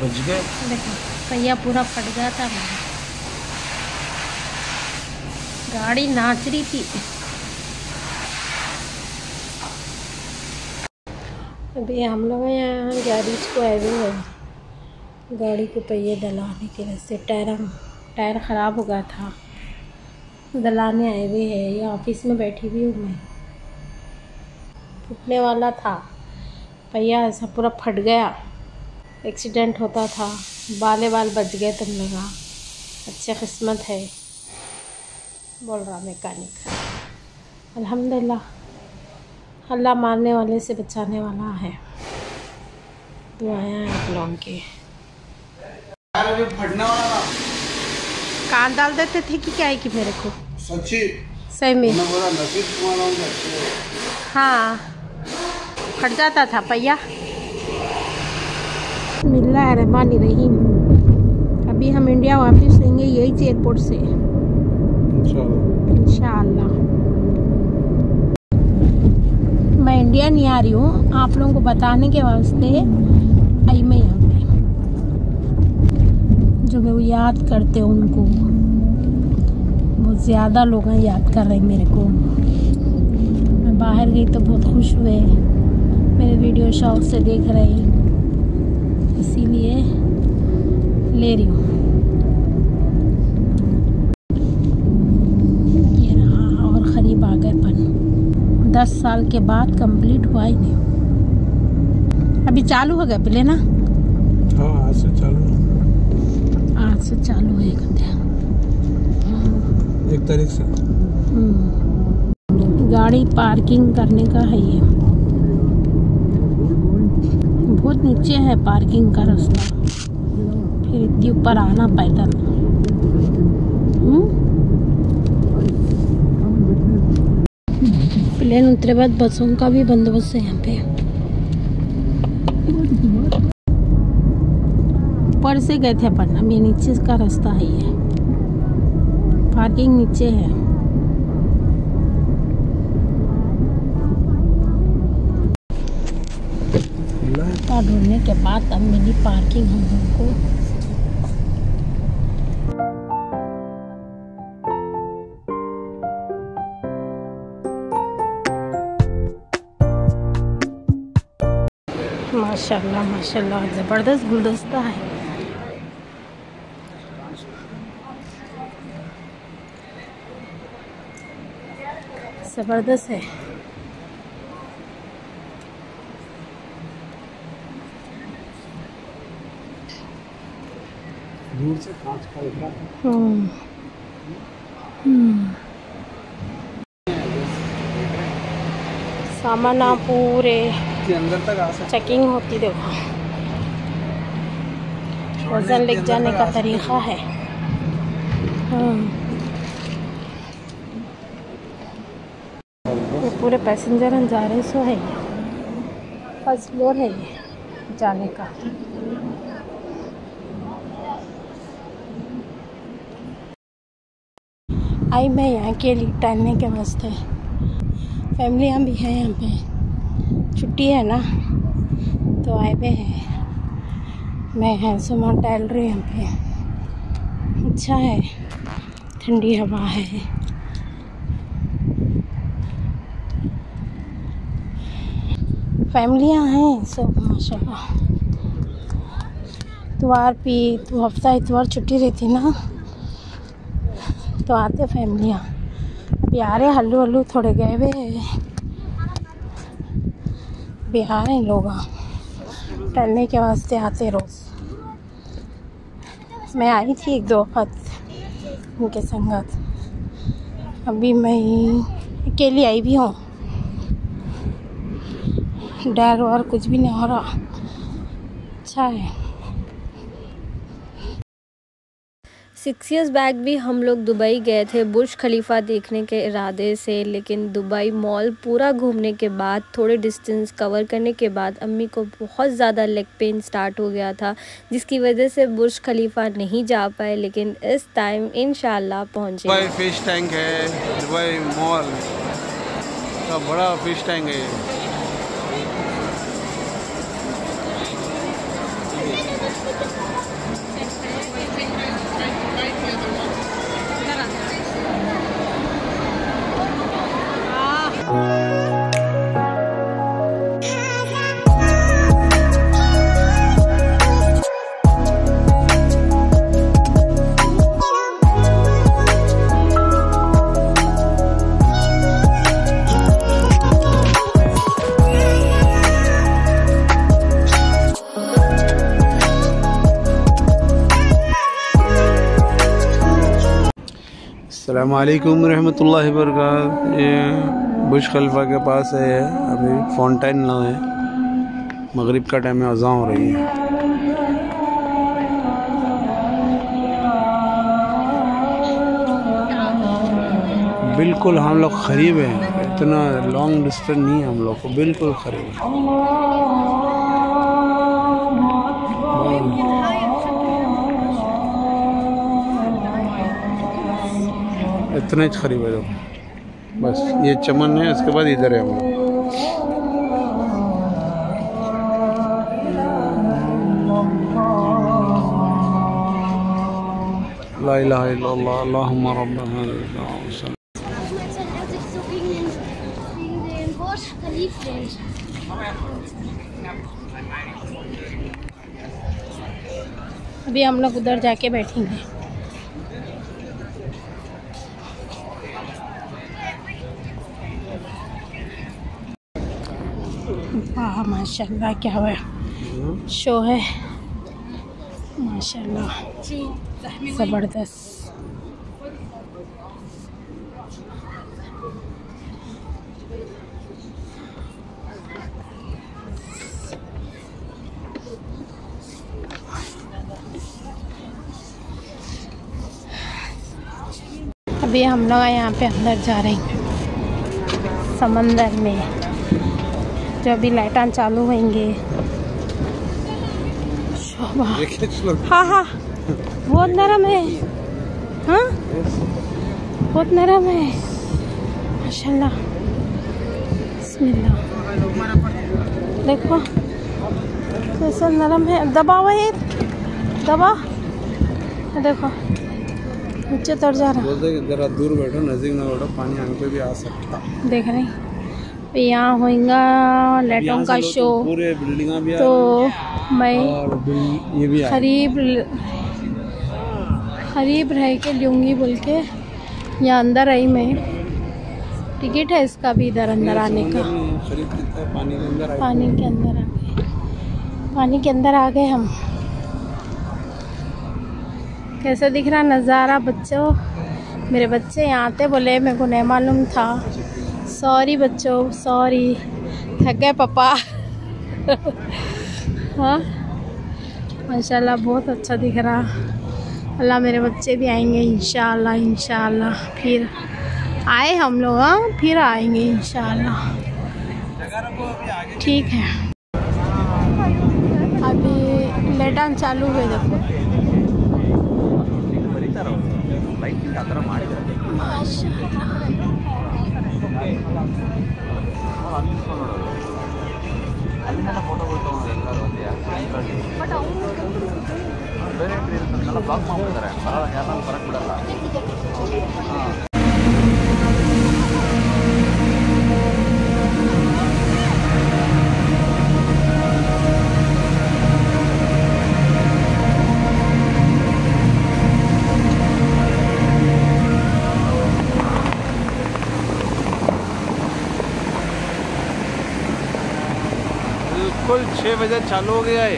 बच गए। देखो पहिया पूरा फट गया था हमारा, गाड़ी नाच रही थी। अभी हम लोग यहाँ गैरेज को आए हुए हैं, गाड़ी को पहिए डलाने के लिए से टायर ख़राब हो गया था, डलाने आए हुए हैं। ये ऑफिस में बैठी हुई हूँ मैं, फूटने वाला था पहिया, ऐसा पूरा फट गया, एक्सीडेंट होता था, बाल बच गए तुम लोग। अच्छी किस्मत है बोल रहा मैकेनिक। अल्हम्दुलिल्लाह, अल्लाह मारने वाले से बचाने वाला है। दुआएं आप लोगों की। अभी फटने वाला था, कान डाल देते थे कि क्या है कि मेरे को सच्ची सही में नसीब तुम्हारा। हाँ फट जाता था पहिया। बिस्मिल्लाहिर्रहमानिर्रहीम। अभी हम इंडिया वापस लेंगे यही एयरपोर्ट से इंशाअल्लाह। मैं इंडिया नहीं आ रही हूँ, आप लोगों को बताने के वास्ते आई मैं यहाँ पे। जो मैं वो याद करते हैं उनको, बहुत ज़्यादा लोग याद कर रहे हैं मेरे को। मैं बाहर गई तो बहुत खुश हुए, मेरे वीडियो शौक से देख रहे हैं, इसीलिए ले रही हूँ। ये रहा, और करीब आ गए अपन। 10 साल के बाद कंप्लीट हुआ ही नहीं, अभी चालू हो गया पहले ना। हाँ आज से चालू है, 1 तारीख से। गाड़ी पार्किंग करने का है, ये बहुत नीचे है पार्किंग का रास्ता, फिर इतनी ऊपर आना पैदल। प्लेन उतरे बाद बसों का भी बंदोबस्त है यहाँ पे। ऊपर से गए थे अपन, अब ये नीचे का रास्ता है, ये पार्किंग नीचे है। ढूंढने के बाद अब मिली पार्किंग हम लोगों को। माशाल्लाह माशाल्लाह, ज़बरदस्त गुलदस्ता है। ज़बरदस्त है। दूर से कांच का दिख रहा है। सामान पूरे अंदर तक आ सकते, चेकिंग होती, देखो वजन ले जाने का तरीका है। ये पूरे पैसेंजर जा रहे सो है, फर्स्ट फ्लोर है ये जाने का। आई मैं यहाँ के लिए टहलने के वास्ते, फैमिलियाँ भी हैं यहाँ पे, छुट्टी है ना तो आए हुए हैं। मैं है सुमा टहल रही यहाँ पे, अच्छा है, ठंडी हवा है। फैमिलियाँ हैं सब माशाल्लाह। इतवार भी तो हफ्ता इतवार छुट्टी रहती ना, तो आते फैमिलियाँ। अभी आ रहे हल्लू हल्लू थोड़े गए हुए बिहार हैं लोग, टहलने के वास्ते आते रोज़। मैं आई थी 1-2 वक्त उनके संगत, अभी मैं अकेली आई भी हूँ, डर और कुछ भी नहीं हो रहा, अच्छा है। 6 years बैक भी हम लोग दुबई गए थे बुर्ज खलीफा देखने के इरादे से, लेकिन दुबई मॉल पूरा घूमने के बाद, थोड़े डिस्टेंस कवर करने के बाद अम्मी को बहुत ज़्यादा लेग पेन स्टार्ट हो गया था, जिसकी वजह से बुर्ज खलीफा नहीं जा पाए, लेकिन इस टाइम इंशाल्लाह पहुँचे। दुबई फिश टैंक है, दुबई मॉल का बड़ा फिश टैंक है। अस्सलाम वालेकुम रहमतुल्लाहि व बरकातहू। ये बुर्ज खलीफा के पास है, अभी फाउंटेन ना है, मगरिब का टाइम में अज़ान हो रही है। बिल्कुल हम लोग करीब हैं, इतना लॉन्ग डिस्टेंस नहीं है हम लोग को, बिल्कुल करीब है। इतना ही करीब है, बस ये चमन है, उसके बाद इधर है हम लोग। ला इलाहा इल्लल्लाह अल्लाहुम्मा रब्ब हाज़िल। अभी हम लोग उधर जाके बैठेंगे। वाह माशाल्लाह, क्या हुआ शो है, माशाल्लाह ज़बरदस्त। अभी हम लोग यहाँ पे अंदर जा रहे हैं समंदर में, जो अभी लाइटां चालू होंगे। हाँ हाँ बहुत नरम है, हाँ बहुत नरम है माशाल्लाह। बिस्मिल्लाह, देखो कैसा नरम है। दबाओ है, दबा, देखो नीचे तर जा रहा। बोलते कि जरा दूर बैठो, नजदीक ना बैठो, पानी आंख पे भी आ सकता। देख रहे यहाँ होगा लाइटों का शो, पूरे बिल्डिंग भी तो मैं ये भी करीब रह के लूँगी बोल के यहाँ अंदर आई मैं। टिकट है इसका भी इधर अंदर आने का। पानी के अंदर आ गए हम। कैसा दिख रहा नज़ारा बच्चों? मेरे बच्चे यहाँ आते बोले मेरे को नहीं मालूम था। सॉरी बच्चों, सॉरी, थक गए पापा। हाँ माशाल्लाह बहुत अच्छा दिख रहा। अल्लाह मेरे बच्चे भी आएंगे इंशाअल्लाह, इंशाअल्लाह फिर आए हम लोग, हाँ फिर आएंगे इंशाअल्लाह। ठीक है, अभी लेटान चालू हुए देखो। बिल्कुल 6 बजे चालू हो गया है।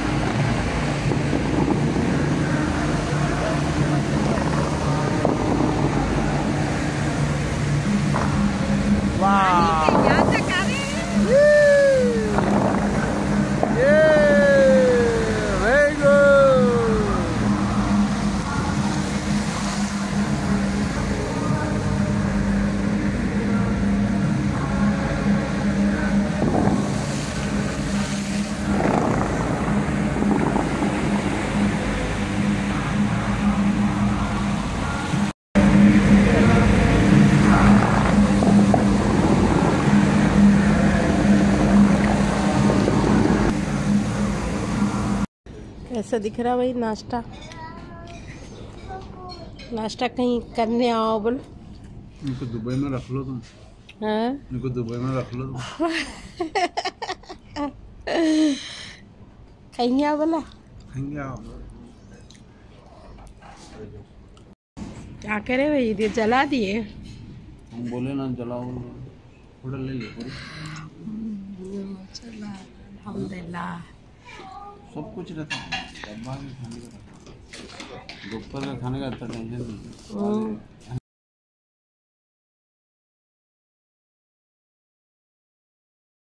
कैसा दिख रहा भाई नाश्ता? नाश्ता कहीं करने आओ बोल। इनको दुबई में रख लो तुम। हाँ इनको दुबई में रख लो तुम। कहीं आओ बोला, खाएंगे आओ। क्या करे भाई, ये जला दिए। हम बोले ना जलाओ, थोड़ा ले लो। चला अल्हम्दुलिल्लाह, सब कुछ रहता है। दोपहर का खाने का इतना टेंशन नहीं।